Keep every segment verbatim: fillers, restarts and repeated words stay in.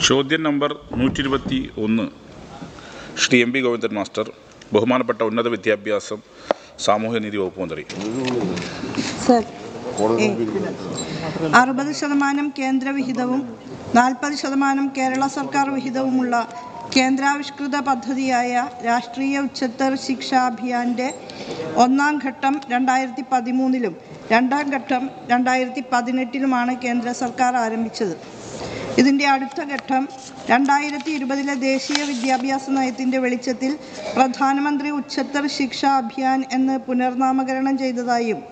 ചോദ്യം നമ്പർ നൂറ്റി ഇരുപത്തി ഒന്ന് Shri M P Govindan master, ബഹുമാനപ്പെട്ട ഉന്നത വിദ്യാഭ്യാസം സാമൂഹ്യനീതി വകുപ്പ് മന്ത്രി. സർ, അറുപത് ശതമാനം കേന്ദ്ര വിഹിതവും നാൽപ്പത് ശതമാനം കേരള സർക്കാർ വിഹിതവുമുള്ള കേന്ദ്രാവിഷ്കൃത പദ്ധതിയായ രാഷ്ട്രീയ ഉച്ചതർ ശിക്ഷാ അഭിയാൻ്റെ ഒന്നാം ഘട്ടം രണ്ടായിരത്തി പതിമൂന്നിലും രണ്ടാം ഘട്ടം രണ്ടായിരത്തി പതിനെട്ടിലുമാണ് കേന്ദ്ര സർക്കാർ ആരംഭിച്ചത്. ഇതിൻ്റെ അടുത്ത ഘട്ടം രണ്ടായിരത്തി ഇരുപതിലെ ദേശീയ വിദ്യാഭ്യാസ നയത്തിൻ്റെ വെളിച്ചത്തിൽ പ്രധാനമന്ത്രി ഉച്ചതർ ശിക്ഷാ അഭിയാൻ എന്ന് പുനർനാമകരണം ചെയ്തതായും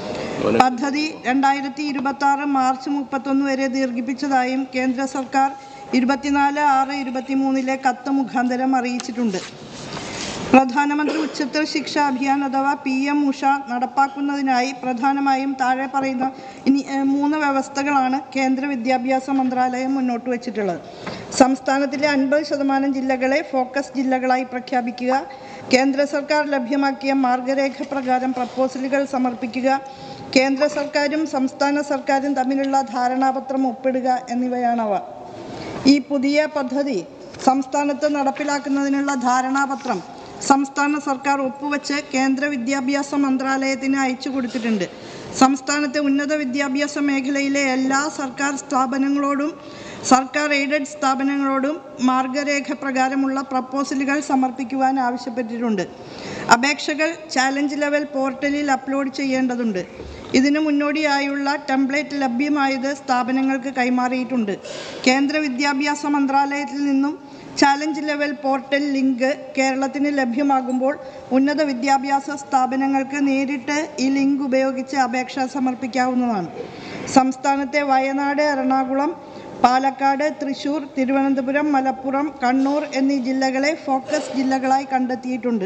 പദ്ധതി രണ്ടായിരത്തി ഇരുപത്തി ആറ് മാർച്ച് മുപ്പത്തൊന്ന് വരെ ദീർഘിപ്പിച്ചതായും കേന്ദ്ര സർക്കാർ ഇരുപത്തിനാല് ആറ് ഇരുപത്തി മൂന്നിലെ കത്ത് മുഖാന്തരം അറിയിച്ചിട്ടുണ്ട്. പ്രധാനമന്ത്രി ഉച്ചതർ ശിക്ഷാ അഭിയാൻ അഥവാ പി എം ഉഷ നടപ്പാക്കുന്നതിനായി പ്രധാനമായും താഴെ പറയുന്ന ഇനി മൂന്ന് വ്യവസ്ഥകളാണ് കേന്ദ്ര വിദ്യാഭ്യാസ മന്ത്രാലയം മുന്നോട്ട് വച്ചിട്ടുള്ളത്. സംസ്ഥാനത്തിലെ അൻപത് ശതമാനം ജില്ലകളെ ഫോക്കസ് ജില്ലകളായി പ്രഖ്യാപിക്കുക, കേന്ദ്ര സർക്കാർ ലഭ്യമാക്കിയ മാർഗരേഖ പ്രകാരം പ്രപ്പോസലുകൾ സമർപ്പിക്കുക, കേന്ദ്ര സർക്കാരും സംസ്ഥാന സർക്കാരും തമ്മിലുള്ള ധാരണാപത്രം ഒപ്പിടുക എന്നിവയാണവ. ഈ പുതിയ പദ്ധതി സംസ്ഥാനത്ത് നടപ്പിലാക്കുന്നതിനുള്ള ധാരണാപത്രം സംസ്ഥാന സർക്കാർ ഒപ്പുവെച്ച് കേന്ദ്ര വിദ്യാഭ്യാസ മന്ത്രാലയത്തിന് അയച്ചു കൊടുത്തിട്ടുണ്ട്. സംസ്ഥാനത്തെ ഉന്നത വിദ്യാഭ്യാസ മേഖലയിലെ എല്ലാ സർക്കാർ സ്ഥാപനങ്ങളോടും സർക്കാർ എയ്ഡഡ് സ്ഥാപനങ്ങളോടും മാർഗരേഖ പ്രകാരമുള്ള പ്രപ്പോസലുകൾ സമർപ്പിക്കുവാൻ ആവശ്യപ്പെട്ടിട്ടുണ്ട്. അപേക്ഷകൾ ചാലഞ്ച് ലെവൽ പോർട്ടലിൽ അപ്ലോഡ് ചെയ്യേണ്ടതുണ്ട്. ഇതിനു മുന്നോടിയായുള്ള ടെംപ്ലേറ്റ് ലഭ്യമായത് സ്ഥാപനങ്ങൾക്ക് കൈമാറിയിട്ടുണ്ട്. കേന്ദ്ര വിദ്യാഭ്യാസ മന്ത്രാലയത്തിൽ നിന്നും ചാലഞ്ച് ലെവൽ പോർട്ടൽ ലിങ്ക് കേരളത്തിന് ലഭ്യമാകുമ്പോൾ ഉന്നത വിദ്യാഭ്യാസ സ്ഥാപനങ്ങൾക്ക് നേരിട്ട് ഈ ലിങ്ക് ഉപയോഗിച്ച് അപേക്ഷ സമർപ്പിക്കാവുന്നതാണ്. സംസ്ഥാനത്തെ വയനാട്, എറണാകുളം, പാലക്കാട്, തൃശ്ശൂർ, തിരുവനന്തപുരം, മലപ്പുറം, കണ്ണൂർ എന്നീ ജില്ലകളെ ഫോക്കസ് ജില്ലകളായി കണ്ടെത്തിയിട്ടുണ്ട്.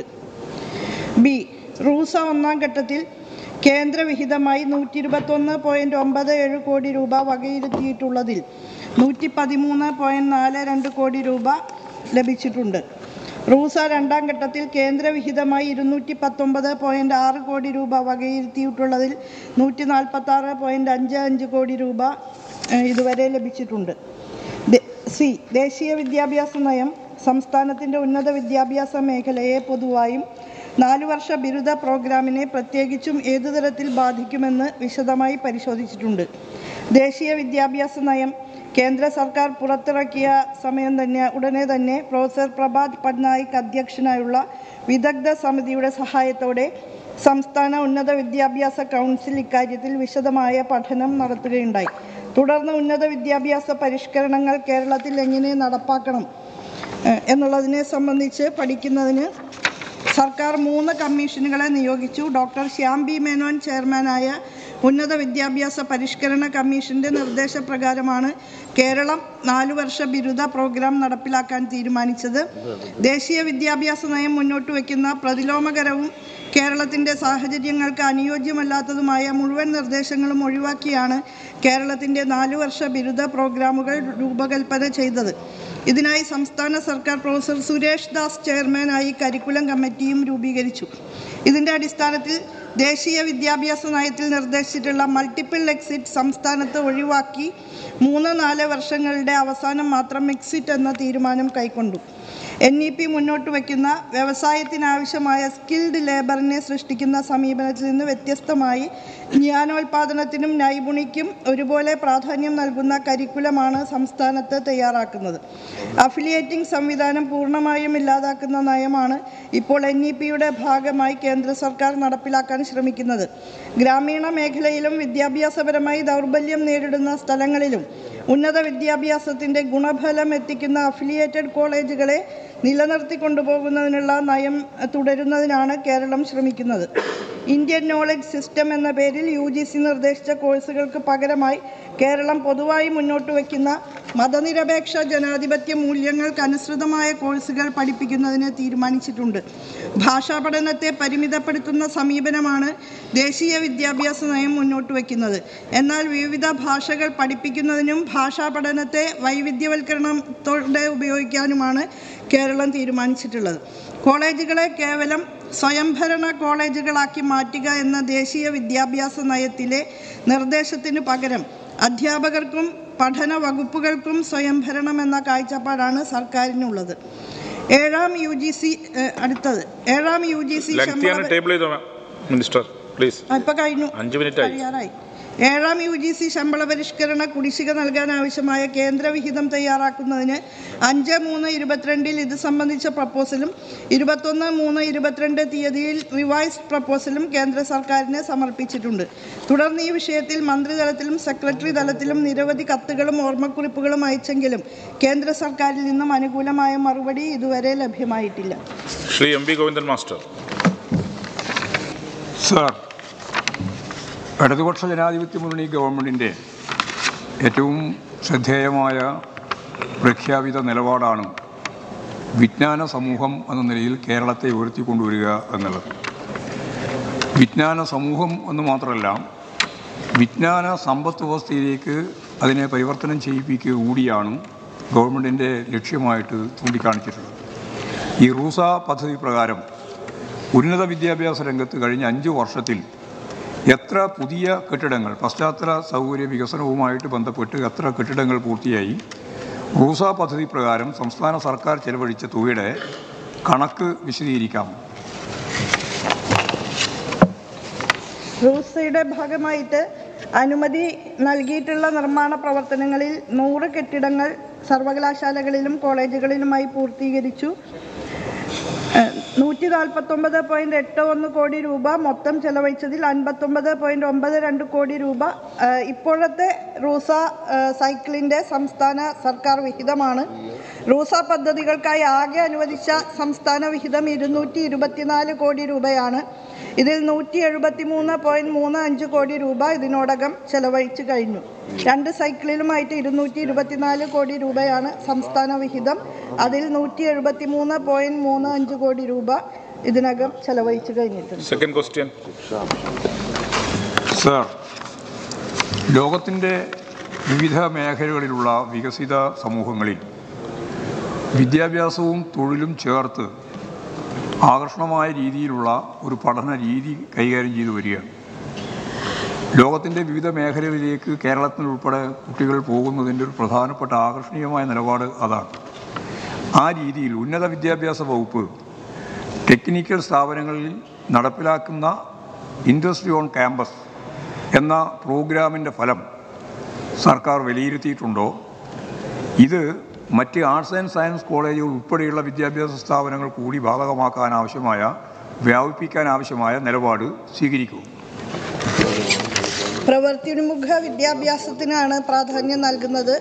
ബി. റൂസ ഒന്നാം ഘട്ടത്തിൽ കേന്ദ്ര വിഹിതമായി നൂറ്റി ഇരുപത്തൊന്ന് പോയിൻറ്റ് ഒമ്പത് ഏഴ് കോടി രൂപ വകയിരുത്തിയിട്ടുള്ളതിൽ നൂറ്റി പതിമൂന്ന് പോയിൻറ്റ് നാല് രണ്ട് കോടി രൂപ ലഭിച്ചിട്ടുണ്ട്. റൂസ രണ്ടാം ഘട്ടത്തിൽ കേന്ദ്ര വിഹിതമായി ഇരുന്നൂറ്റി പത്തൊമ്പത് പോയിൻറ്റ് ആറ് കോടി രൂപ വകയിരുത്തിയിട്ടുള്ളതിൽ നൂറ്റി നാൽപ്പത്തി ആറ് പോയിൻറ്റ് അഞ്ച് അഞ്ച് കോടി രൂപ ഇതുവരെ ലഭിച്ചിട്ടുണ്ട്. സി. ദേശീയ വിദ്യാഭ്യാസ നയം സംസ്ഥാനത്തിൻ്റെ ഉന്നത വിദ്യാഭ്യാസ മേഖലയെ പൊതുവായും നാലു വർഷ ബിരുദ പ്രോഗ്രാമിനെ പ്രത്യേകിച്ചും ഏതു തരത്തിൽ ബാധിക്കുമെന്ന് വിശദമായി പരിശോധിച്ചിട്ടുണ്ട്. ദേശീയ വിദ്യാഭ്യാസ നയം കേന്ദ്ര സർക്കാർ പുറത്തിറക്കിയ സമയം തന്നെ ഉടനെ തന്നെ പ്രൊഫസർ പ്രഭാത് പട്നായിക് അധ്യക്ഷനായുള്ള വിദഗ്ധ സമിതിയുടെ സഹായത്തോടെ സംസ്ഥാന ഉന്നത വിദ്യാഭ്യാസ കൗൺസിൽ ഇക്കാര്യത്തിൽ വിശദമായ പഠനം നടത്തുകയുണ്ടായി. തുടർന്ന് ഉന്നത വിദ്യാഭ്യാസ പരിഷ്കരണങ്ങൾ കേരളത്തിൽ എങ്ങനെ നടപ്പാക്കണം എന്നുള്ളതിനെ സംബന്ധിച്ച് പഠിക്കുന്നതിന് സർക്കാർ മൂന്ന് കമ്മീഷനുകളെ നിയോഗിച്ചു. ഡോക്ടർ ശ്യാം ബി മേനോൻ ചെയർമാനായ ഉന്നത വിദ്യാഭ്യാസ പരിഷ്കരണ കമ്മീഷൻ്റെ നിർദ്ദേശപ്രകാരമാണ് കേരളം നാലു വർഷ ബിരുദ പ്രോഗ്രാം നടപ്പിലാക്കാൻ തീരുമാനിച്ചത്. ദേശീയ വിദ്യാഭ്യാസ നയം മുന്നോട്ട് വയ്ക്കുന്ന പ്രതിലോമകരവും കേരളത്തിൻ്റെ സാഹചര്യങ്ങൾക്ക് അനുയോജ്യമല്ലാത്തതുമായ മുഴുവൻ നിർദ്ദേശങ്ങളും ഒഴിവാക്കിയാണ് കേരളത്തിൻ്റെ നാലു വർഷ ബിരുദ പ്രോഗ്രാമുകൾ രൂപകൽപ്പന ചെയ്തത്. ഇതിനായി സംസ്ഥാന സർക്കാർ പ്രൊഫസർ സുരേഷ് ദാസ് ചെയർമാനായി കരിക്കുലം കമ്മിറ്റിയും രൂപീകരിച്ചു. ഇതിൻ്റെ അടിസ്ഥാനത്തിൽ ദേശീയ വിദ്യാഭ്യാസ നയത്തിൽ നിർദ്ദേശിച്ചിട്ടുള്ള മൾട്ടിപ്പിൾ എക്സിറ്റ് സംസ്ഥാനത്ത് ഒഴിവാക്കി മൂന്ന് നാല് വർഷങ്ങളുടെ അവസാനം മാത്രം എക്സിറ്റ് എന്ന തീരുമാനം കൈക്കൊണ്ടു. എൻ ഇ പി മുന്നോട്ട് വയ്ക്കുന്ന വ്യവസായത്തിനാവശ്യമായ സ്കിൽഡ് ലേബറിനെ സൃഷ്ടിക്കുന്ന സമീപനത്തിൽ നിന്ന് വ്യത്യസ്തമായി ജ്ഞാനോൽപാദനത്തിനും നൈപുണിക്കും ഒരുപോലെ പ്രാധാന്യം നൽകുന്ന കരിക്കുലമാണ് സംസ്ഥാനത്ത് തയ്യാറാക്കുന്നത്. അഫിലിയേറ്റിംഗ് സംവിധാനം പൂർണ്ണമായും ഇല്ലാതാക്കുന്ന നയമാണ് ഇപ്പോൾ എൻ ഇ പിയുടെ ഭാഗമായി കേന്ദ്ര സർക്കാർ നടപ്പിലാക്കാൻ ശ്രമിക്കുന്നത്. ഗ്രാമീണ മേഖലയിലും വിദ്യാഭ്യാസപരമായി ദൗർബല്യം നേരിടുന്ന സ്ഥലങ്ങളിലും ഉന്നത വിദ്യാഭ്യാസത്തിൻ്റെ ഗുണഫലം എത്തിക്കുന്ന അഫിലിയേറ്റഡ് കോളേജുകളെ നിലനിർത്തി കൊണ്ടുപോകുന്നതിനുള്ള നയം തുടരുന്നതിനാണ് കേരളം ശ്രമിക്കുന്നത്. ഇന്ത്യൻ നോളജ് സിസ്റ്റം എന്ന പേരിൽ യു ജി സി നിർദ്ദേശിച്ച കോഴ്സുകൾക്ക് പകരമായി കേരളം പൊതുവായി മുന്നോട്ട് വയ്ക്കുന്ന മതനിരപേക്ഷ ജനാധിപത്യ മൂല്യങ്ങൾക്കനുസൃതമായ കോഴ്സുകൾ പഠിപ്പിക്കുന്നതിന് തീരുമാനിച്ചിട്ടുണ്ട്. ഭാഷാ പഠനത്തെ പരിമിതപ്പെടുത്തുന്ന സമീപനമാണ് ദേശീയ വിദ്യാഭ്യാസ നയം മുന്നോട്ട് വയ്ക്കുന്നത്. എന്നാൽ വിവിധ ഭാഷകൾ പഠിപ്പിക്കുന്നതിനും ഭാഷാ പഠനത്തെ വൈവിധ്യവൽക്കരണത്തോടെ ഉപയോഗിക്കാനുമാണ് കേരളം തീരുമാനിച്ചിട്ടുള്ളത്. കോളേജുകളെ കേവലം സ്വയംഭരണ കോളേജുകളാക്കി മാറ്റുക എന്ന ദേശീയ വിദ്യാഭ്യാസ നയത്തിലെ നിർദ്ദേശത്തിന് പകരം അധ്യാപകർക്കും പഠന വകുപ്പുകൾക്കും സ്വയംഭരണം എന്ന കാഴ്ചപ്പാടാണ് സർക്കാരിനുള്ളത്. ഏഴാം യു ജി സി അടുത്തത് ഏഴാം യു ജി സി ഇപ്പൊ കഴിഞ്ഞു അറിയാറായി. ഏഴാം യു ജി സി ശമ്പള പരിഷ്കരണ കുടിശ്ശിക നൽകാൻ ആവശ്യമായ കേന്ദ്ര വിഹിതം തയ്യാറാക്കുന്നതിന് അഞ്ച് മൂന്ന് ഇരുപത്തിരണ്ടിൽ ഇത് സംബന്ധിച്ച പ്രപ്പോസലും ഇരുപത്തൊന്ന് മൂന്ന് ഇരുപത്തിരണ്ട് തീയതിയിൽ റിവൈസ്ഡ് പ്രപ്പോസലും കേന്ദ്ര സർക്കാരിന് സമർപ്പിച്ചിട്ടുണ്ട്. തുടർന്ന് ഈ വിഷയത്തിൽ മന്ത്രിതലത്തിലും സെക്രട്ടറി തലത്തിലും നിരവധി കത്തുകളും ഓർമ്മക്കുറിപ്പുകളും അയച്ചെങ്കിലും കേന്ദ്ര സർക്കാരിൽ നിന്നും അനുകൂലമായ മറുപടി ഇതുവരെ ലഭ്യമായിട്ടില്ല. Shri M V Govindan master. Sir, ഇടതുപക്ഷ ജനാധിപത്യ മുന്നണി ഗവൺമെൻറ്റിൻ്റെ ഏറ്റവും ശ്രദ്ധേയമായ പ്രഖ്യാപിത നിലപാടാണ് വിജ്ഞാന സമൂഹം എന്ന നിലയിൽ കേരളത്തെ ഉയർത്തിക്കൊണ്ടുവരിക എന്നുള്ളത്. വിജ്ഞാന സമൂഹം എന്ന് മാത്രമല്ല, വിജ്ഞാന സമ്പദ് വ്യവസ്ഥയിലേക്ക് അതിനെ പരിവർത്തനം ചെയ്യിപ്പിക്കുക കൂടിയാണ് ഗവൺമെൻറ്റിൻ്റെ ലക്ഷ്യമായിട്ട് ചൂണ്ടിക്കാണിച്ചിട്ടുള്ളത്. ഈ റൂസ പദ്ധതി പ്രകാരം ഉന്നത വിദ്യാഭ്യാസ രംഗത്ത് കഴിഞ്ഞ അഞ്ച് വർഷത്തിൽ എത്ര പുതിയ കെട്ടിടങ്ങൾ, പശ്ചാത്തല സൗകര്യ വികസനവുമായിട്ട് ബന്ധപ്പെട്ട് എത്ര കെട്ടിടങ്ങൾ പൂർത്തിയായി? റൂസ പദ്ധതി പ്രകാരം സംസ്ഥാന സർക്കാർ ചെലവഴിച്ച തുകയുടെ കണക്ക് വിശദീകരിക്കാം. റൂസയുടെ ഭാഗമായിട്ട് അനുമതി നൽകിയിട്ടുള്ള നിർമ്മാണ പ്രവർത്തനങ്ങളിൽ നൂറ് കെട്ടിടങ്ങൾ സർവകലാശാലകളിലും കോളേജുകളിലുമായി പൂർത്തീകരിച്ചു. നൂറ്റി നാൽപ്പത്തൊമ്പത് പോയിന്റ് എട്ട് ഒന്ന് കോടി രൂപ മൊത്തം ചെലവഴിച്ചതിൽ അൻപത്തൊമ്പത് പോയിന്റ് ഒമ്പത് രണ്ട് കോടി രൂപ ഇപ്പോഴത്തെ റൂസ സൈക്കിളിൻ്റെ സംസ്ഥാന സർക്കാർ വിഹിതമാണ്. റൂസ പദ്ധതികൾക്കായി ആകെ അനുവദിച്ച സംസ്ഥാന വിഹിതം ഇരുന്നൂറ്റി ഇരുപത്തിനാല് കോടി രൂപയാണ്. ഇതിൽ നൂറ്റി എഴുപത്തി മൂന്ന് പോയിന്റ് മൂന്ന് അഞ്ച് കോടി രൂപ ഇതിനോടകം ചെലവഴിച്ചു കഴിഞ്ഞു. രണ്ട് സൈക്കിളിലുമായിട്ട് ഇരുന്നൂറ്റി ഇരുപത്തിനാല് കോടി രൂപയാണ് സംസ്ഥാന വിഹിതം. അതിൽ നൂറ്റി എഴുപത്തി മൂന്ന് പോയിന്റ് മൂന്ന് അഞ്ച് കോടി രൂപ ഇതിനകം ചെലവഴിച്ചു കഴിഞ്ഞിട്ടുണ്ട്. Second question. സർ, ലോകത്തിൻ്റെ വിവിധ മേഖലകളിലുള്ള വികസിത സമൂഹങ്ങളിൽ വിദ്യാഭ്യാസവും തൊഴിലും ചേർത്ത് ആകർഷണമായ രീതിയിലുള്ള ഒരു പഠന രീതി കൈകാര്യം ചെയ്തു വരികയാണ്. ലോകത്തിൻ്റെ വിവിധ മേഖലകളിലേക്ക് കേരളത്തിനുൾപ്പെടെ കുട്ടികൾ പോകുന്നതിൻ്റെ ഒരു പ്രധാനപ്പെട്ട ആകർഷണീയമായ നിലപാട് അതാണ്. ആ രീതിയിൽ ഉന്നത വിദ്യാഭ്യാസ വകുപ്പ് ടെക്നിക്കൽ സ്ഥാപനങ്ങളിൽ നടപ്പിലാക്കുന്ന ഇൻഡസ്ട്രി ഓൺ ക്യാമ്പസ് എന്ന പ്രോഗ്രാമിൻ്റെ ഫലം സർക്കാർ വിലയിരുത്തിയിട്ടുണ്ടോ? ഇത് മറ്റ് ആർട്സ് ആൻഡ് സയൻസ് കോളേജുകൾ ഉൾപ്പെടെയുള്ള വിദ്യാഭ്യാസ സ്ഥാപനങ്ങൾ കൂടി ബാധകമാക്കാൻ ആവശ്യമായ വ്യാപിപ്പിക്കാൻ ആവശ്യമായ നിലപാട് സ്വീകരിക്കും. പ്രവൃത്തിമുഖ വിദ്യാഭ്യാസത്തിനാണ് പ്രാധാന്യം നൽകുന്നത്.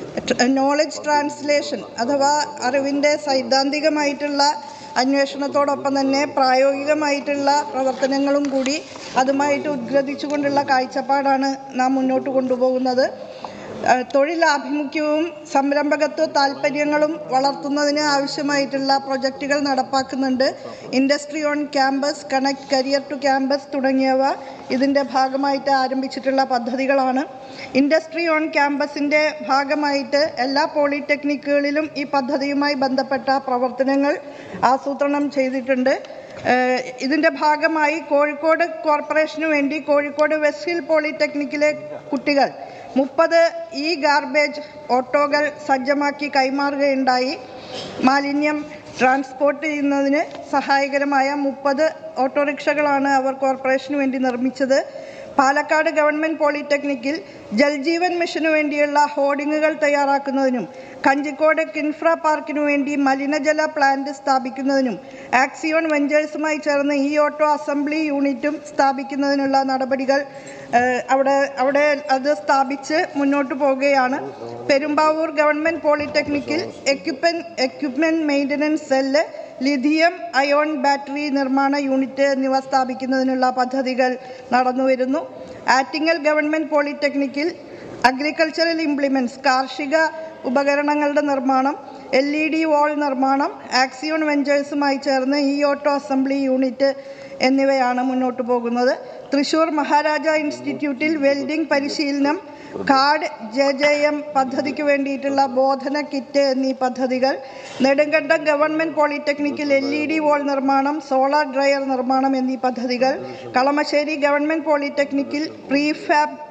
നോളജ് ട്രാൻസ്ലേഷൻ അഥവാ അറിവിൻ്റെ സൈദ്ധാന്തികമായിട്ടുള്ള അന്വേഷണത്തോടൊപ്പം തന്നെ പ്രായോഗികമായിട്ടുള്ള പ്രവർത്തനങ്ങളും കൂടി അതുമായിട്ട് ഉദ്ഗ്രഥിച്ചുകൊണ്ടുള്ള കാഴ്ചപ്പാടാണ് നാം മുന്നോട്ട് കൊണ്ടുപോകുന്നത്. തൊഴിലാഭിമുഖ്യവും സംരംഭകത്വ താൽപ്പര്യങ്ങളും വളർത്തുന്നതിന് ആവശ്യമായിട്ടുള്ള പ്രൊജക്റ്റുകൾ നടപ്പാക്കുന്നുണ്ട്. Industry on campus, connect career to campus തുടങ്ങിയവ ഇതിൻ്റെ ഭാഗമായിട്ട് ആരംഭിച്ചിട്ടുള്ള പദ്ധതികളാണ്. ഇൻഡസ്ട്രി ഓൺ ക്യാമ്പസിൻ്റെ ഭാഗമായിട്ട് എല്ലാ പോളിടെക്നിക്കുകളിലും ഈ പദ്ധതിയുമായി ബന്ധപ്പെട്ട പ്രവർത്തനങ്ങൾ ആസൂത്രണം ചെയ്തിട്ടുണ്ട്. ഇതിൻ്റെ ഭാഗമായി കോഴിക്കോട് കോർപ്പറേഷന് വേണ്ടി കോഴിക്കോട് വെസ്റ്റ് ഹിൽ പോളിടെക്നിക്കിലെ കുട്ടികൾ മുപ്പത് ഇ ഗാർബേജ് ഓട്ടോകൾ സജ്ജമാക്കി കൈമാറുകയുണ്ടായി. മാലിന്യം ട്രാൻസ്പോർട്ട് ചെയ്യുന്നതിന് സഹായകരമായ മുപ്പത് ഓട്ടോറിക്ഷകളാണ് അവർ കോർപ്പറേഷന് വേണ്ടി നിർമ്മിച്ചത്. പാലക്കാട് ഗവൺമെൻറ് പോളിടെക്നിക്കിൽ ജൽജീവൻ മിഷനു വേണ്ടിയുള്ള ഹോർഡിങ്ങുകൾ തയ്യാറാക്കുന്നതിനും കഞ്ചിക്കോട് കിൻഫ്ര പാർക്കിനു വേണ്ടി മലിനജല പ്ലാന്റ് സ്ഥാപിക്കുന്നതിനും ആക്സിയോൺ വെഞ്ചേഴ്സുമായി ചേർന്ന് ഈ ഓട്ടോ അസംബ്ലി യൂണിറ്റും സ്ഥാപിക്കുന്നതിനുള്ള നടപടികൾ അവിടെ അവിടെ അത് സ്ഥാപിച്ച് മുന്നോട്ട് പോവുകയാണ്. പെരുമ്പാവൂർ ഗവൺമെൻറ് പോളിടെക്നിക്കിൽ equipment equipment maintenance cell, lithium ion battery നിർമ്മാണ യൂണിറ്റ് എന്നിവ സ്ഥാപിക്കുന്നതിനുള്ള പദ്ധതികൾ നടന്നുവരുന്നു. ആറ്റിങ്ങൽ ഗവൺമെൻറ് പോളിടെക്നിക്കിൽ അഗ്രികൾച്ചറൽ ഇംപ്ലിമെൻറ്റ്സ് കാർഷിക ഉപകരണങ്ങളുടെ നിർമ്മാണം, എൽ ഇ ഡി വാൾ നിർമ്മാണം, ആക്സിയോൺ വെഞ്ചേഴ്സുമായി ചേർന്ന് ഈ ഓട്ടോ അസംബ്ലി യൂണിറ്റ് എന്നിവയാണ് മുന്നോട്ട് പോകുന്നത്. തൃശ്ശൂർ മഹാരാജ ഇൻസ്റ്റിറ്റ്യൂട്ടിൽ വെൽഡിംഗ് പരിശീലനം, കാർഡ് ജെ ജെ എം പദ്ധതിക്ക് വേണ്ടിയിട്ടുള്ള ബോധന കിറ്റ് എന്നീ പദ്ധതികൾ. നെടുങ്കണ്ടം ഗവൺമെൻറ് പോളിടെക്നിക്കിൽ എൽ ഇ ഡി വാൾ നിർമ്മാണം, സോളാർ ഡ്രയർ നിർമ്മാണം എന്നീ പദ്ധതികൾ. കളമശ്ശേരി ഗവൺമെൻറ് പോളിടെക്നിക്കിൽ പ്രീഫാബ്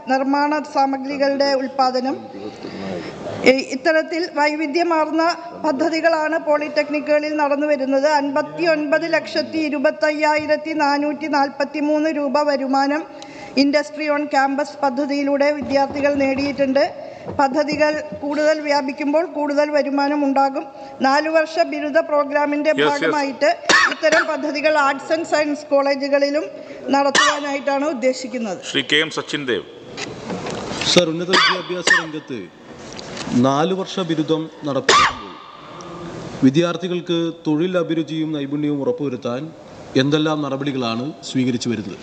നിർമ്മാണ സാമഗ്രികളുടെ ഉൽപ്പാദനം. ഇത്തരത്തിൽ വൈവിധ്യമാർന്ന പദ്ധതികളാണ് പോളിടെക്നിക്കുകളിൽ നടന്നു വരുന്നത്. അൻപത്തി ഒൻപത് ലക്ഷത്തി ഇരുപത്തയ്യായിരത്തി നാനൂറ്റി നാൽപ്പത്തി മൂന്ന് രൂപ വരുമാനം ഇൻഡസ്ട്രി ഓൺ ക്യാമ്പസ് പദ്ധതിയിലൂടെ വിദ്യാർത്ഥികൾ നേടിയിട്ടുണ്ട്. പദ്ധതികൾ കൂടുതൽ വ്യാപിക്കുമ്പോൾ കൂടുതൽ വരുമാനം ഉണ്ടാകും. നാലു വർഷ ബിരുദ പ്രോഗ്രാമിന്റെ ഭാഗമായിട്ട് ഇത്തരം പദ്ധതികൾ ആർട്സ് ആൻഡ് സയൻസ് കോളേജുകളിലും നടത്തുവാനായിട്ടാണ് ഉദ്ദേശിക്കുന്നത്. Shri K M Sachin Dev. Sir, ഉന്നത വിദ്യാഭ്യാസ രംഗത്ത് നാലു വർഷ ബിരുദം നടപ്പിലാക്കുമ്പോൾ വിദ്യാർത്ഥികൾക്ക് തൊഴിൽ അഭിരുചിയും നൈപുണ്യവും ഉറപ്പുവരുത്താൻ എന്തെല്ലാം നടപടികളാണ് സ്വീകരിച്ചു വരുന്നത്?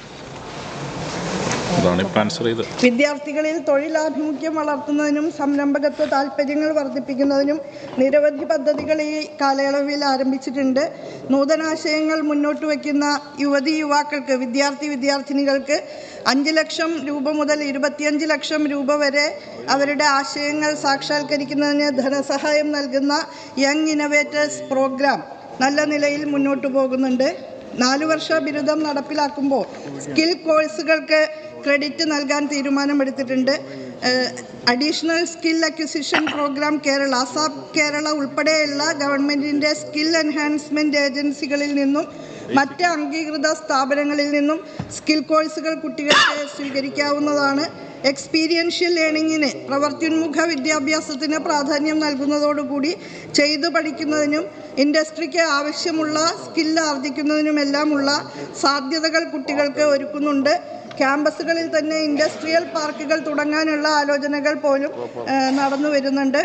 വിദ്യാർത്ഥികളിൽ തൊഴിലാഭിമുഖ്യം വളർത്തുന്നതിനും സംരംഭകത്വ താൽപ്പര്യങ്ങൾ വർദ്ധിപ്പിക്കുന്നതിനും നിരവധി പദ്ധതികൾ ഈ കാലയളവിൽ ആരംഭിച്ചിട്ടുണ്ട്. നൂതനാശയങ്ങൾ മുന്നോട്ട് വയ്ക്കുന്ന യുവതി യുവാക്കൾക്ക്, വിദ്യാർത്ഥി വിദ്യാർത്ഥിനികൾക്ക് അഞ്ച് ലക്ഷം രൂപ മുതൽ ഇരുപത്തിയഞ്ച് ലക്ഷം രൂപ വരെ അവരുടെ ആശയങ്ങൾ സാക്ഷാത്കരിക്കുന്നതിന് ധനസഹായം നൽകുന്ന യങ് ഇന്നോവേറ്റേഴ്സ് പ്രോഗ്രാം നല്ല നിലയിൽ മുന്നോട്ട് പോകുന്നുണ്ട്. നാലു വർഷ ബിരുദം നടപ്പിലാക്കുമ്പോൾ സ്കിൽ കോഴ്സുകൾക്ക് ക്രെഡിറ്റ് നൽകാൻ തീരുമാനമെടുത്തിട്ടുണ്ട്. Additional skill acquisition programme Kerala, ASAP Kerala ഉൾപ്പെടെയുള്ള ഗവൺമെൻറ്റിൻ്റെ സ്കിൽ എൻഹാൻസ്മെൻറ്റ് ഏജൻസികളിൽ നിന്നും മറ്റ് അംഗീകൃത സ്ഥാപനങ്ങളിൽ നിന്നും സ്കിൽ കോഴ്സുകൾ കുട്ടികൾക്ക് സ്വീകരിക്കാവുന്നതാണ്. എക്സ്പീരിയൻഷ്യൽ ലേണിങ്ങിന്, പ്രവൃത്യുന്മുഖ വിദ്യാഭ്യാസത്തിന് പ്രാധാന്യം നൽകുന്നതോടുകൂടി ചെയ്തു പഠിക്കുന്നതിനും ഇൻഡസ്ട്രിക്ക് ആവശ്യമുള്ള സ്കില്ല് ആർജിക്കുന്നതിനുമെല്ലാമുള്ള സാധ്യതകൾ കുട്ടികൾക്ക് ഒരുക്കുന്നുണ്ട്. ക്യാമ്പസുകളിൽ തന്നെ ഇൻഡസ്ട്രിയൽ പാർക്കുകൾ തുടങ്ങാനുള്ള ആലോചനകൾ പോലും നടന്നു വരുന്നുണ്ട്.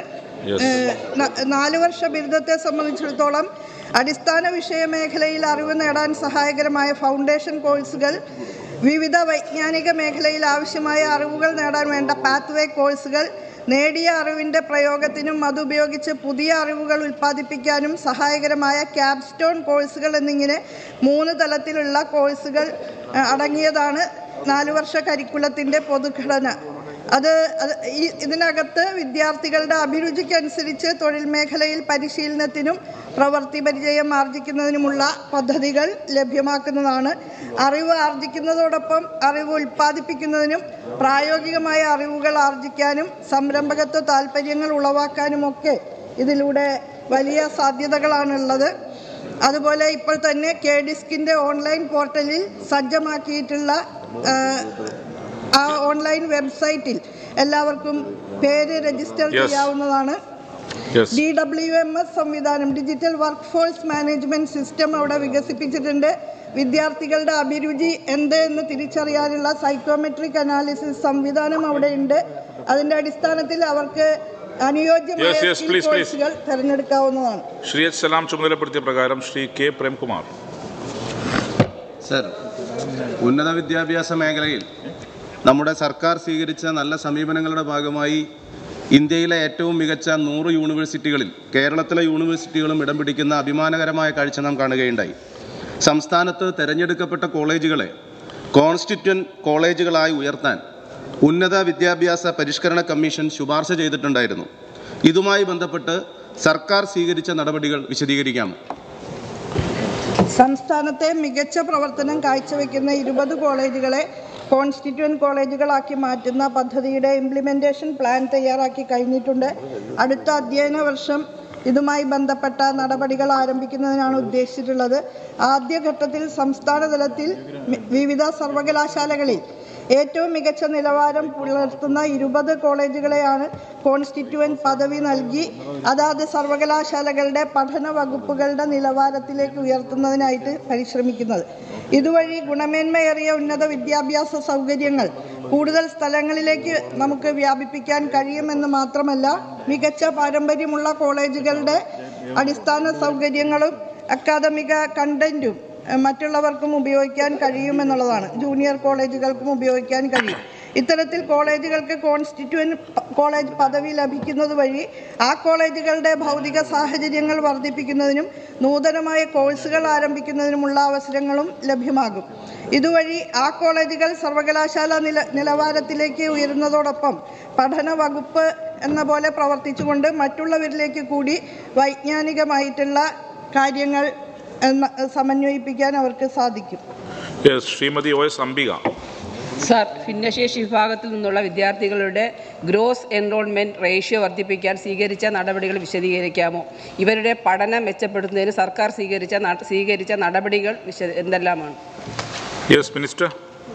നാലു വർഷ ബിരുദത്തെ സംബന്ധിച്ചിടത്തോളം അടിസ്ഥാന വിഷയ മേഖലയിൽ അറിവ് നേടാൻ സഹായകരമായ ഫൗണ്ടേഷൻ കോഴ്സുകൾ, വിവിധ വൈജ്ഞാനിക മേഖലയിൽ ആവശ്യമായ അറിവുകൾ നേടാൻ വേണ്ട പാത്വേ കോഴ്സുകൾ, നേടിയ അറിവിൻ്റെ പ്രയോഗത്തിനും അതുപയോഗിച്ച് പുതിയ അറിവുകൾ ഉൽപ്പാദിപ്പിക്കാനും സഹായകരമായ ക്യാപ്സ്റ്റോൺ കോഴ്സുകൾ എന്നിങ്ങനെ മൂന്ന് തലത്തിലുള്ള കോഴ്സുകൾ അടങ്ങിയതാണ് നാലു വർഷ കരിക്കുലത്തിൻ്റെ പൊതുഘടന. അത് ഇതിനകത്ത് വിദ്യാർത്ഥികളുടെ അഭിരുചിക്കനുസരിച്ച് തൊഴിൽ മേഖലയിൽ പരിശീലനത്തിനും പ്രവൃത്തി പരിചയം ആർജിക്കുന്നതിനുമുള്ള പദ്ധതികൾ ലഭ്യമാക്കുന്നതാണ്. അറിവ് ആർജിക്കുന്നതോടൊപ്പം അറിവ് ഉൽപ്പാദിപ്പിക്കുന്നതിനും പ്രായോഗികമായ അറിവുകൾ ആർജിക്കാനും സംരംഭകത്വ താൽപ്പര്യങ്ങൾ ഉളവാക്കാനുമൊക്കെ ഇതിലൂടെ വലിയ സാധ്യതകളാണുള്ളത്. അതുപോലെ ഇപ്പോൾ തന്നെ കെ ഡിസ്കിൻ്റെ ഓൺലൈൻ പോർട്ടലിൽ സജ്ജമാക്കിയിട്ടുള്ള ആ ഓൺലൈൻ വെബ്സൈറ്റിൽ എല്ലാവർക്കും പേര് രജിസ്റ്റർ ചെയ്യാവുന്നതാണ്. ഡി ഡബ്ല്യു എം എസ് സംവിധാനം, digital workforce management system അവിടെ വികസിപ്പിച്ചിട്ടുണ്ട്. വിദ്യാർത്ഥികളുടെ അഭിരുചി എന്ത് എന്ന് തിരിച്ചറിയാനുള്ള സൈക്കോമെട്രിക് അനാലിസിസ് സംവിധാനം അവിടെയുണ്ട്. അതിൻ്റെ അടിസ്ഥാനത്തിൽ അവർക്ക് അനുയോജ്യമായ കോഴ്സുകൾ തിരഞ്ഞെടുക്കാവുന്നതാണ്. ശ്രീ എച്ച് സലാം ചുമതലപ്പെടുത്തിയ പ്രകാരം ശ്രീ കെ പ്രേംകുമാർ. സർ, ഉന്നത വിദ്യാഭ്യാസ മേഖലയിൽ നമ്മുടെ സർക്കാർ സ്വീകരിച്ച നല്ല സമീപനങ്ങളുടെ ഭാഗമായി ഇന്ത്യയിലെ ഏറ്റവും മികച്ച നൂറ് യൂണിവേഴ്സിറ്റികളിൽ കേരളത്തിലെ യൂണിവേഴ്സിറ്റികളും ഇടം പിടിക്കുന്ന അഭിമാനകരമായ കാഴ്ച നാം കാണുകയുണ്ടായി. സംസ്ഥാനത്ത് തിരഞ്ഞെടുക്കപ്പെട്ട കോളേജുകളെ കോൺസ്റ്റിറ്റ്വൻ്റ് കോളേജുകളായി ഉയർത്താൻ ഉന്നത വിദ്യാഭ്യാസ പരിഷ്കരണ കമ്മീഷൻ ശുപാർശ ചെയ്തിട്ടുണ്ടായിരുന്നു. ഇതുമായി ബന്ധപ്പെട്ട് സർക്കാർ സ്വീകരിച്ച നടപടികൾ വിശദീകരിക്കാമോ? സംസ്ഥാനത്തെ മികച്ച പ്രവർത്തനം കാഴ്ചവെക്കുന്ന ഇരുപത് കോളേജുകളെ കോൺസ്റ്റിറ്റ്വൻ്റ് കോളേജുകളാക്കി മാറ്റുന്ന പദ്ധതിയുടെ ഇംപ്ലിമെൻറ്റേഷൻ പ്ലാൻ തയ്യാറാക്കി കഴിഞ്ഞിട്ടുണ്ട്. അടുത്ത അധ്യയന വർഷം ഇതുമായി ബന്ധപ്പെട്ട നടപടികൾ ആരംഭിക്കുന്നതിനാണ് ഉദ്ദേശിച്ചിട്ടുള്ളത്. ആദ്യഘട്ടത്തിൽ സംസ്ഥാന തലത്തിൽ വിവിധ സർവകലാശാലകളിൽ ഏറ്റവും മികച്ച നിലവാരം പുലർത്തുന്ന ഇരുപത് കോളേജുകളെയാണ് കോൺസ്റ്റിറ്റ്യുവൻ്റ് പദവി നൽകി അതാത് സർവകലാശാലകളുടെ പഠന വകുപ്പുകളുടെ നിലവാരത്തിലേക്ക് ഉയർത്തുന്നതിനായിട്ട് പരിശ്രമിക്കുന്നത്. ഇതുവഴി ഗുണമേന്മയേറിയ ഉന്നത വിദ്യാഭ്യാസ സൗകര്യങ്ങൾ കൂടുതൽ സ്ഥലങ്ങളിലേക്ക് നമുക്ക് വ്യാപിപ്പിക്കാൻ കഴിയുമെന്ന് മാത്രമല്ല, മികച്ച പാരമ്പര്യമുള്ള കോളേജുകളുടെ അടിസ്ഥാന സൗകര്യങ്ങളും അക്കാദമിക കണ്ടന്റും മറ്റുള്ളവർക്കും ഉപയോഗിക്കാൻ കഴിയുമെന്നുള്ളതാണ്. ജൂനിയർ കോളേജുകൾക്കും ഉപയോഗിക്കാൻ കഴിയും. ഇത്തരത്തിൽ കോളേജുകൾക്ക് കോൺസ്റ്റിറ്റ്യുവൻ്റ് കോളേജ് പദവി ലഭിക്കുന്നത് വഴി ആ കോളേജുകളുടെ ഭൗതിക സാഹചര്യങ്ങൾ വർദ്ധിപ്പിക്കുന്നതിനും നൂതനമായ കോഴ്സുകൾ ആരംഭിക്കുന്നതിനുമുള്ള അവസരങ്ങളും ലഭ്യമാകും. ഇതുവഴി ആ കോളേജുകൾ സർവകലാശാല നില നിലവാരത്തിലേക്ക് ഉയരുന്നതോടൊപ്പം പഠന വകുപ്പ് എന്ന പോലെ പ്രവർത്തിച്ചുകൊണ്ട് മറ്റുള്ളവരിലേക്ക് കൂടി വൈജ്ഞാനികമായിട്ടുള്ള കാര്യങ്ങൾ സമന്വയിപ്പിക്കാൻ അവർക്ക് സാധിക്കും. Shrimati O S Ambika. Sir, ഭിന്നശേഷി വിഭാഗത്തിൽ നിന്നുള്ള വിദ്യാർത്ഥികളുടെ ഗ്രോസ് എൻറോൾമെൻറ്റ് റേഷ്യോ വർദ്ധിപ്പിക്കാൻ സ്വീകരിച്ച നടപടികൾ വിശദീകരിക്കാമോ? ഇവരുടെ പഠനം മെച്ചപ്പെടുത്തുന്നതിന് സർക്കാർ സ്വീകരിച്ച സ്വീകരിച്ച നടപടികൾ വിശദ എന്തെല്ലാമാണ്? Yes minister.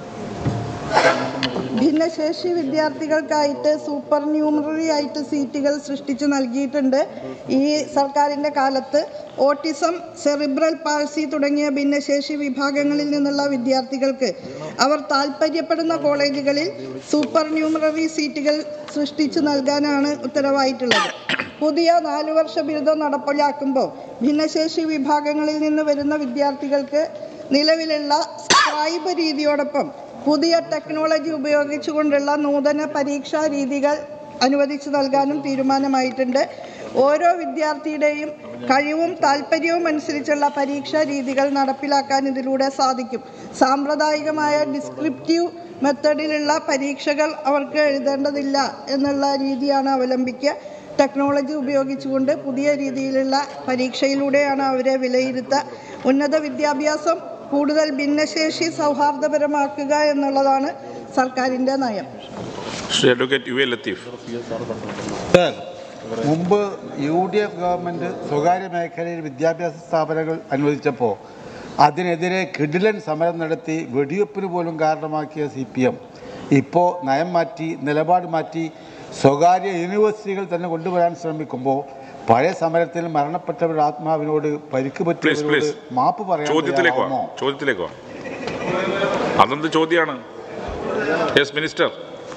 ഭിന്നശേഷി വിദ്യാർത്ഥികൾക്കായിട്ട് സൂപ്പർ ന്യൂമററി ആയിട്ട് സീറ്റുകൾ സൃഷ്ടിച്ചു നൽകിയിട്ടുണ്ട്. ഈ സർക്കാരിൻ്റെ കാലത്ത് ഓട്ടിസം, സെറിബ്രൽ പാൾസി തുടങ്ങിയ ഭിന്നശേഷി വിഭാഗങ്ങളിൽ നിന്നുള്ള വിദ്യാർത്ഥികൾക്ക് അവർ താൽപ്പര്യപ്പെടുന്ന കോളേജുകളിൽ സൂപ്പർ ന്യൂമററി സീറ്റുകൾ സൃഷ്ടിച്ചു നൽകാനാണ് ഉത്തരവായിട്ടുള്ളത്. പുതിയ നാലു വർഷ ബിരുദം നടപ്പിലാക്കുമ്പോൾ ഭിന്നശേഷി വിഭാഗങ്ങളിൽ നിന്ന് വരുന്ന വിദ്യാർത്ഥികൾക്ക് നിലവിലുള്ള സ്ക്രൈബ് രീതിയോടൊപ്പം പുതിയ ടെക്നോളജി ഉപയോഗിച്ചുകൊണ്ടുള്ള നൂതന പരീക്ഷാ രീതികൾ അനുവദിച്ചു നൽകാനും തീരുമാനമായിട്ടുണ്ട്. ഓരോ വിദ്യാർത്ഥിയുടെയും കഴിവും താല്പര്യവും അനുസരിച്ചുള്ള പരീക്ഷാ രീതികൾ നടപ്പിലാക്കാൻ ഇതിലൂടെ സാധിക്കും. സാമ്പ്രദായികമായ ഡിസ്ക്രിപ്റ്റീവ് മെത്തഡിലുള്ള പരീക്ഷകൾ അവർക്ക് എഴുതേണ്ടതില്ല എന്നുള്ള രീതിയാണ് അവലംബിക്കുക. ടെക്നോളജി ഉപയോഗിച്ചുകൊണ്ട് പുതിയ രീതിയിലുള്ള പരീക്ഷയിലൂടെയാണ് അവരെ വിലയിരുത്തുക. ഉന്നത വിദ്യാഭ്യാസം കൂടുതൽ ഭിന്നശേഷി സൗഹാർദ്ദപരമാക്കുക എന്നുള്ളതാണ് സർക്കാരിൻ്റെ നയം. മുമ്പ് യു ഡി എഫ് ഗവൺമെൻറ് സ്വകാര്യ മേഖലയിൽ വിദ്യാഭ്യാസ സ്ഥാപനങ്ങൾ അനുവദിച്ചപ്പോൾ അതിനെതിരെ കിടിലൻ സമരം നടത്തി വെടിവെപ്പിന് പോലും കാരണമാക്കിയ സി പി എം ഇപ്പോൾ നയം മാറ്റി, നിലപാട് മാറ്റി സ്വകാര്യ യൂണിവേഴ്സിറ്റികൾ തന്നെ കൊണ്ടുവരാൻ ശ്രമിക്കുമ്പോൾ പഴയ സമരത്തിൽ മരണപ്പെട്ടവരുടെ ആത്മാവിനോട് പരിക്ക് പറ്റിയവരോട് മാപ്പ് പറയാൻ ചോദ്യത്തിലേക്കോ? അതെന്ത് ചോദ്യമാണ്? Yes minister.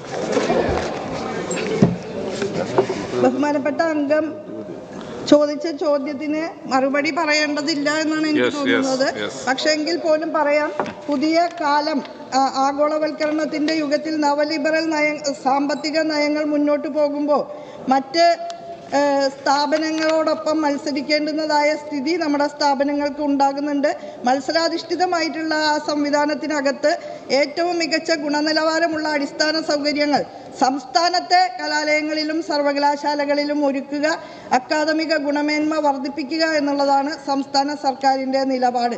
ബഹുമാനപ്പെട്ട അംഗം ചോദിച്ച ചോദ്യത്തിന് മറുപടി പറയേണ്ടതില്ല എന്നാണ് എനിക്ക് തോന്നുന്നത്. പക്ഷേ എങ്കിൽ പോലും പറയാം, പുതിയ കാലം ആഗോളവൽക്കരണത്തിൻ്റെ യുഗത്തിൽ നവലിബറൽ നയ സാമ്പത്തിക നയങ്ങൾ മുന്നോട്ട് പോകുമ്പോൾ മറ്റ് സ്ഥാപനങ്ങളോടൊപ്പം മത്സരിക്കേണ്ടുന്നതായ സ്ഥിതി നമ്മുടെ സ്ഥാപനങ്ങൾക്ക് ഉണ്ടാകുന്നുണ്ട്. മത്സരാധിഷ്ഠിതമായിട്ടുള്ള ആ സംവിധാനത്തിനകത്ത് ഏറ്റവും മികച്ച ഗുണനിലവാരമുള്ള അടിസ്ഥാന സൗകര്യങ്ങൾ സംസ്ഥാനത്തെ കലാലയങ്ങളിലും സർവകലാശാലകളിലും ഒരുക്കുക, അക്കാദമിക ഗുണമേന്മ വർദ്ധിപ്പിക്കുക എന്നുള്ളതാണ് സംസ്ഥാന സർക്കാരിൻ്റെ നിലപാട്.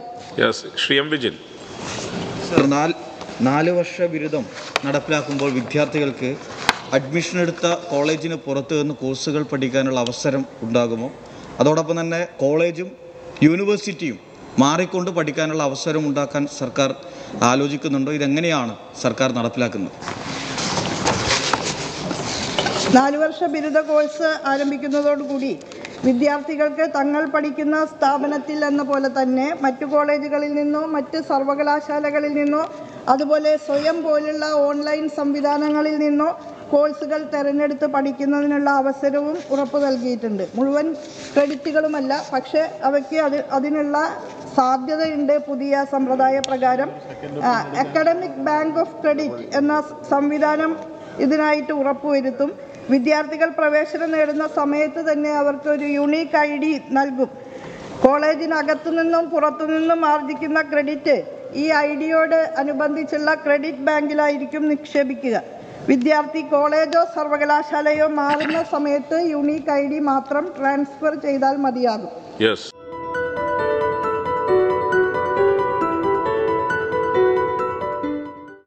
നാല് വർഷ ബിരുദം നടപ്പിലാക്കുമ്പോൾ വിദ്യാർത്ഥികൾക്ക് അഡ്മിഷൻ എടുത്ത കോളേജിന് പുറത്തു നിന്ന് കോഴ്സുകൾ പഠിക്കാനുള്ള അവസരം ഉണ്ടാകുമോ? അതോടൊപ്പം തന്നെ കോളേജും യൂണിവേഴ്സിറ്റിയും മാറിക്കൊണ്ട് പഠിക്കാനുള്ള അവസരം ഉണ്ടാക്കാൻ സർക്കാർ ആലോചിക്കുന്നുണ്ടോ? ഇതെങ്ങനെയാണ് സർക്കാർ നടപ്പിലാക്കുന്നത്? നാലു വർഷ ബിരുദ കോഴ്സ് ആരംഭിക്കുന്നതോടുകൂടി വിദ്യാർത്ഥികൾക്ക് തങ്ങൾ പഠിക്കുന്ന സ്ഥാപനത്തിൽ എന്ന പോലെ തന്നെ മറ്റു കോളേജുകളിൽ നിന്നോ മറ്റ് സർവകലാശാലകളിൽ നിന്നോ അതുപോലെ സ്വയം പോലുള്ള ഓൺലൈൻ സംവിധാനങ്ങളിൽ നിന്നോ കോഴ്സുകൾ തിരഞ്ഞെടുത്ത് പഠിക്കുന്നതിനുള്ള അവസരവും ഉറപ്പു നൽകിയിട്ടുണ്ട്. മുഴുവൻ ക്രെഡിറ്റുകളുമല്ല, പക്ഷേ അവയ്ക്ക് അത് അതിനുള്ള സാധ്യതയുണ്ട്. പുതിയ സമ്പ്രദായ പ്രകാരം അക്കാഡമിക് ബാങ്ക് ഓഫ് ക്രെഡിറ്റ് എന്ന സംവിധാനം ഇതിനായിട്ട് ഉറപ്പുവരുത്തും. വിദ്യാർത്ഥികൾ പ്രവേശനം നേടുന്ന സമയത്ത് തന്നെ അവർക്ക് ഒരു യുണീക്ക് ഐ ഡി നൽകും. കോളേജിനകത്തു നിന്നും പുറത്തു നിന്നും ആർജിക്കുന്ന ക്രെഡിറ്റ് ഈ ഐ ഡിയോട് അനുബന്ധിച്ചുള്ള ക്രെഡിറ്റ് ബാങ്കിലായിരിക്കും നിക്ഷേപിക്കുക. വിദ്യാർത്ഥി കോളേജോ സർവകലാശാലയോ മാറുന്ന സമയത്ത് യുണീക്ക് ഐ ഡി മാത്രം ട്രാൻസ്ഫർ ചെയ്താൽ മതിയാകും.